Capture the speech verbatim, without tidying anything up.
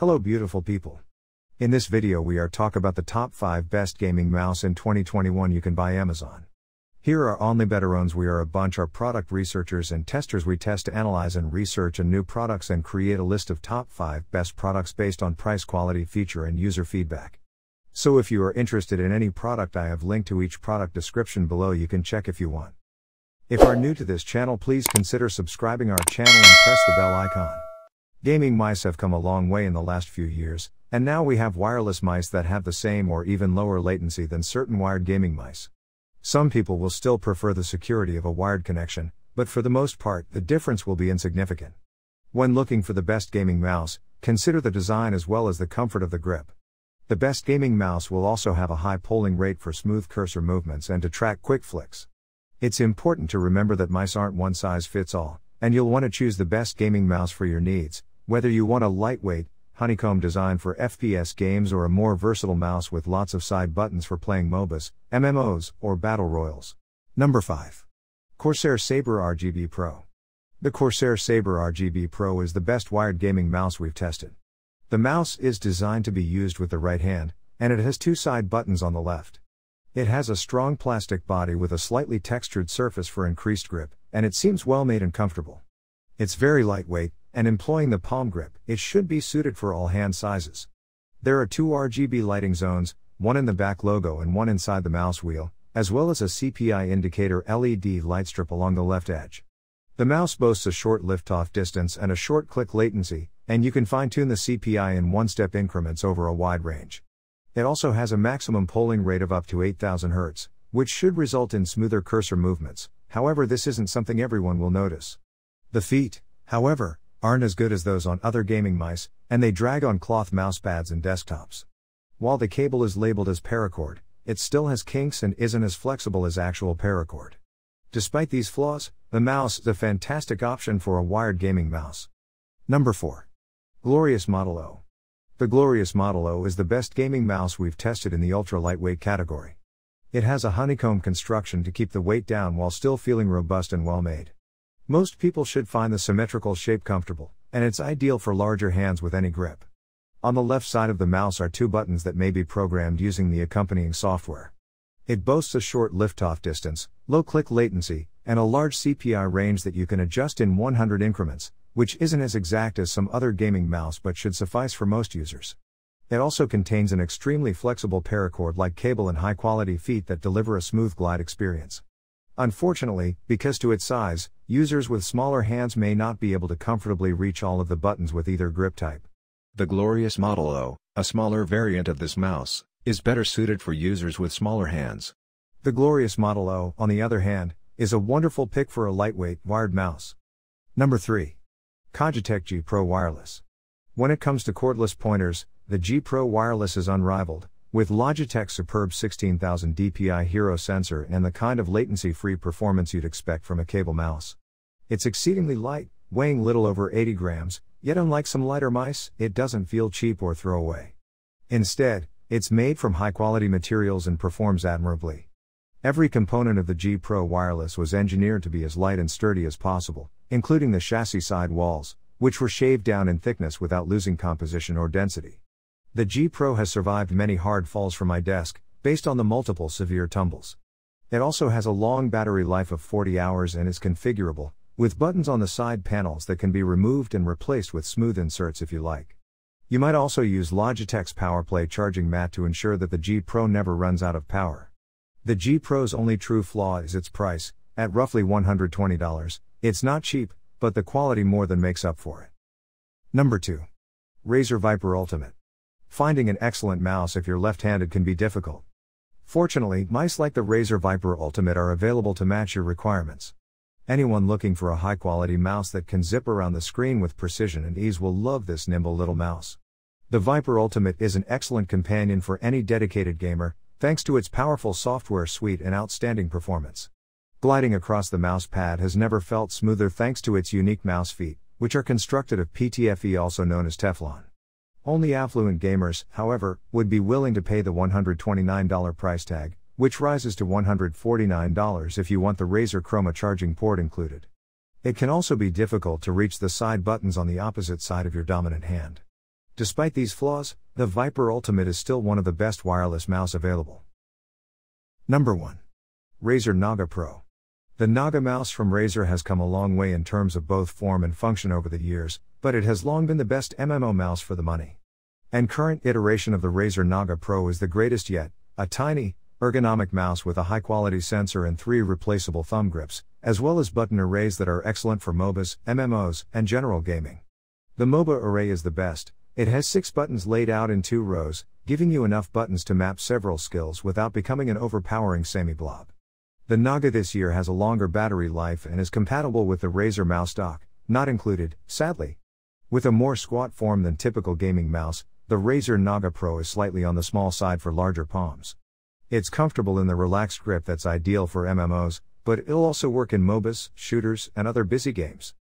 Hello beautiful people. In this video we are talk about the top five best gaming mouse in twenty twenty-one you can buy Amazon. Here are only better ones. We are a bunch of product researchers and testers. We test, analyze and research and new products and create a list of top five best products based on price, quality, feature and user feedback. So if you are interested in any product, I have linked to each product description below. You can check if you want. If you are new to this channel, please consider subscribing our channel and press the bell icon. Gaming mice have come a long way in the last few years, and now we have wireless mice that have the same or even lower latency than certain wired gaming mice. Some people will still prefer the security of a wired connection, but for the most part, the difference will be insignificant. When looking for the best gaming mouse, consider the design as well as the comfort of the grip. The best gaming mouse will also have a high polling rate for smooth cursor movements and to track quick flicks. It's important to remember that mice aren't one size fits all, and you'll want to choose the best gaming mouse for your needs, whether you want a lightweight, honeycomb design for F P S games or a more versatile mouse with lots of side buttons for playing MOBAs, M M Os, or battle royals. Number five. Corsair Sabre R G B Pro. The Corsair Sabre R G B Pro is the best wired gaming mouse we've tested. The mouse is designed to be used with the right hand, and it has two side buttons on the left. It has a strong plastic body with a slightly textured surface for increased grip, and it seems well made and comfortable. It's very lightweight, and employing the palm grip, it should be suited for all hand sizes. There are two R G B lighting zones, one in the back logo and one inside the mouse wheel, as well as a C P I indicator L E D light strip along the left edge. The mouse boasts a short liftoff distance and a short click latency, and you can fine-tune the C P I in one-step increments over a wide range. It also has a maximum polling rate of up to eight thousand hertz, which should result in smoother cursor movements. However, this isn't something everyone will notice. The feet, however, aren't as good as those on other gaming mice, and they drag on cloth mousepads and desktops. While the cable is labeled as paracord, it still has kinks and isn't as flexible as actual paracord. Despite these flaws, the mouse is a fantastic option for a wired gaming mouse. Number four. Glorious Model O. The Glorious Model O is the best gaming mouse we've tested in the ultra-lightweight category. It has a honeycomb construction to keep the weight down while still feeling robust and well-made. Most people should find the symmetrical shape comfortable, and it's ideal for larger hands with any grip. On the left side of the mouse are two buttons that may be programmed using the accompanying software. It boasts a short liftoff distance, low click latency, and a large C P I range that you can adjust in one hundred increments, which isn't as exact as some other gaming mouse but should suffice for most users. It also contains an extremely flexible paracord-like cable and high-quality feet that deliver a smooth glide experience. Unfortunately, because to its size, users with smaller hands may not be able to comfortably reach all of the buttons with either grip type. The Glorious Model O, a smaller variant of this mouse, is better suited for users with smaller hands. The Glorious Model O, on the other hand, is a wonderful pick for a lightweight, wired mouse. Number three. Cogitech G Pro Wireless. When it comes to cordless pointers, the G Pro Wireless is unrivaled, with Logitech's superb sixteen thousand D P I Hero sensor and the kind of latency-free performance you'd expect from a cable mouse. It's exceedingly light, weighing little over eighty grams, yet unlike some lighter mice, it doesn't feel cheap or throwaway. Instead, it's made from high-quality materials and performs admirably. Every component of the G Pro Wireless was engineered to be as light and sturdy as possible, including the chassis side walls, which were shaved down in thickness without losing composition or density. The G Pro has survived many hard falls from my desk, based on the multiple severe tumbles. It also has a long battery life of forty hours and is configurable, with buttons on the side panels that can be removed and replaced with smooth inserts if you like. You might also use Logitech's PowerPlay charging mat to ensure that the G Pro never runs out of power. The G Pro's only true flaw is its price. At roughly one hundred twenty dollars, it's not cheap, but the quality more than makes up for it. Number two. Razer Viper Ultimate. Finding an excellent mouse if you're left-handed can be difficult. Fortunately, mice like the Razer Viper Ultimate are available to match your requirements. Anyone looking for a high-quality mouse that can zip around the screen with precision and ease will love this nimble little mouse. The Viper Ultimate is an excellent companion for any dedicated gamer, thanks to its powerful software suite and outstanding performance. Gliding across the mouse pad has never felt smoother thanks to its unique mouse feet, which are constructed of P T F E, also known as Teflon. Only affluent gamers, however, would be willing to pay the one hundred twenty-nine dollars price tag, which rises to one hundred forty-nine dollars if you want the Razer Chroma charging port included. It can also be difficult to reach the side buttons on the opposite side of your dominant hand. Despite these flaws, the Viper Ultimate is still one of the best wireless mouse available. Number one. Razer Naga Pro. The Naga mouse from Razer has come a long way in terms of both form and function over the years, but it has long been the best M M O mouse for the money. And current iteration of the Razer Naga Pro is the greatest yet, a tiny, ergonomic mouse with a high-quality sensor and three replaceable thumb grips, as well as button arrays that are excellent for MOBAs, M M Os, and general gaming. The MOBA array is the best. It has six buttons laid out in two rows, giving you enough buttons to map several skills without becoming an overpowering semi-blob. The Naga this year has a longer battery life and is compatible with the Razer mouse dock, not included, sadly. With a more squat form than typical gaming mouse, the Razer Naga Pro is slightly on the small side for larger palms. It's comfortable in the relaxed grip that's ideal for M M Os, but it'll also work in MOBAs, shooters, and other busy games.